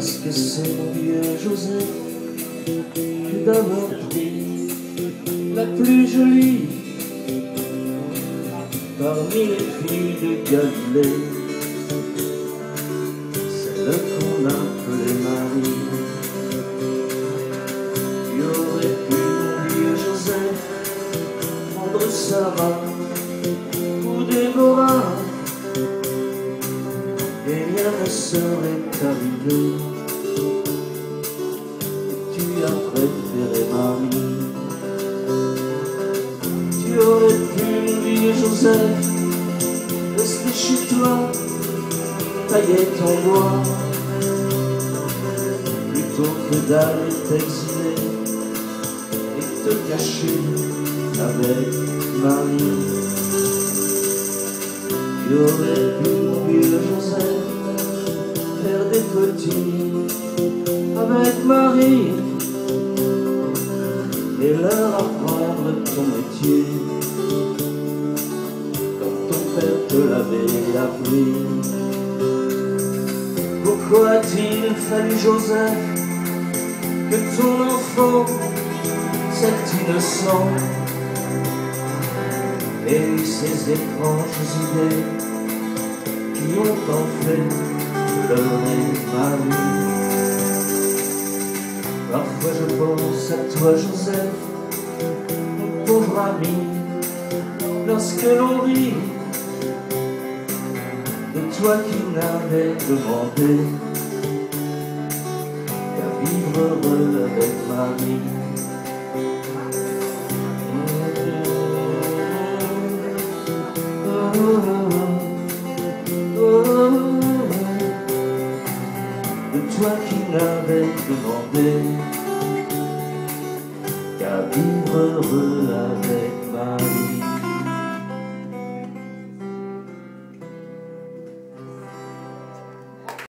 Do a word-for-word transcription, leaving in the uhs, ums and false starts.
Parce que c'est mon vieux Joseph que d'avoir pris la plus jolie parmi les filles de Galilée, celle qu'on appelait Marie. Tu aurais pu, mon vieux Joseph, prendre Sarah ou Déborah, et rien ne serait arrivé. Tu as préféré Marie. Tu aurais pu, mon vieux Joseph, rester chez toi, tailler ton bois, plutôt que d'aller t'exiler et te cacher avec Marie. Tu aurais pu, mon vieux Joseph, faire des petits avec Marie et leur apprendre ton métier comme ton père te l'avait appris. Pourquoi a-t-il fallu, Joseph, que ton enfant, cet innocent, ait eu ces étranges idées qui ont en fait pleurer Marie? Parfois je pense à toi, Joseph, mon pauvre ami, lorsque l'on rit de toi qui n'avais demandé qu'à vivre heureux avec Marie. Oh, oh, oh, de toi qui n'avais demandé qu'à vivre heureux avec Marie.